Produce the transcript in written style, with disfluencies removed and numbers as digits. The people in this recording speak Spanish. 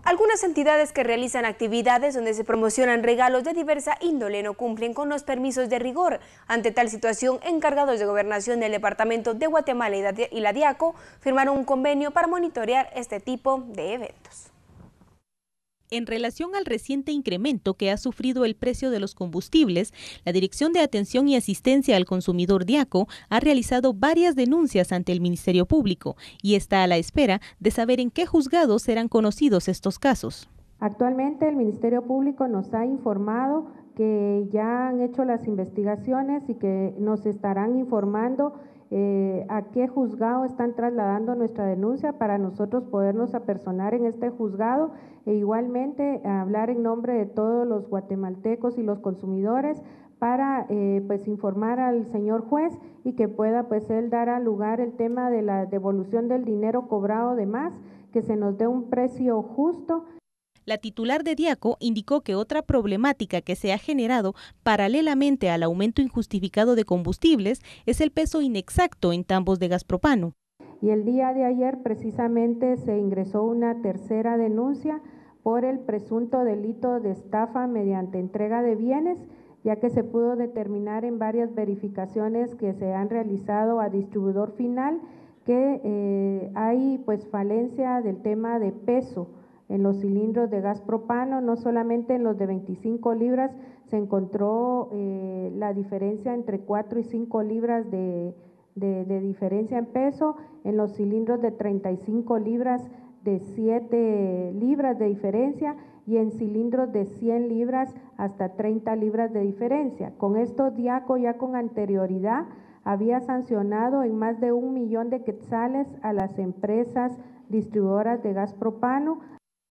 Algunas entidades que realizan actividades donde se promocionan regalos de diversa índole no cumplen con los permisos de rigor. Ante tal situación, encargados de gobernación del departamento de Guatemala y la DIACO firmaron un convenio para monitorear este tipo de eventos. En relación al reciente incremento que ha sufrido el precio de los combustibles, la Dirección de Atención y Asistencia al Consumidor DIACO ha realizado varias denuncias ante el Ministerio Público y está a la espera de saber en qué juzgados serán conocidos estos casos. Actualmente el Ministerio Público nos ha informado que ya han hecho las investigaciones y que nos estarán informando a qué juzgado están trasladando nuestra denuncia para nosotros podernos apersonar en este juzgado e igualmente hablar en nombre de todos los guatemaltecos y los consumidores para pues informar al señor juez y que pueda pues él dar a lugar el tema de la devolución del dinero cobrado de más, que se nos dé un precio justo. La titular de DIACO indicó que otra problemática que se ha generado paralelamente al aumento injustificado de combustibles es el peso inexacto en tambos de gas propano. Y el día de ayer precisamente se ingresó una tercera denuncia por el presunto delito de estafa mediante entrega de bienes, ya que se pudo determinar en varias verificaciones que se han realizado a distribuidor final que hay pues falencia del tema de peso en los cilindros de gas propano. No solamente en los de 25 libras se encontró la diferencia entre 4 y 5 libras de diferencia en peso, en los cilindros de 35 libras de 7 libras de diferencia y en cilindros de 100 libras hasta 30 libras de diferencia. Con esto DIACO ya con anterioridad había sancionado en más de 1 millón de quetzales a las empresas distribuidoras de gas propano.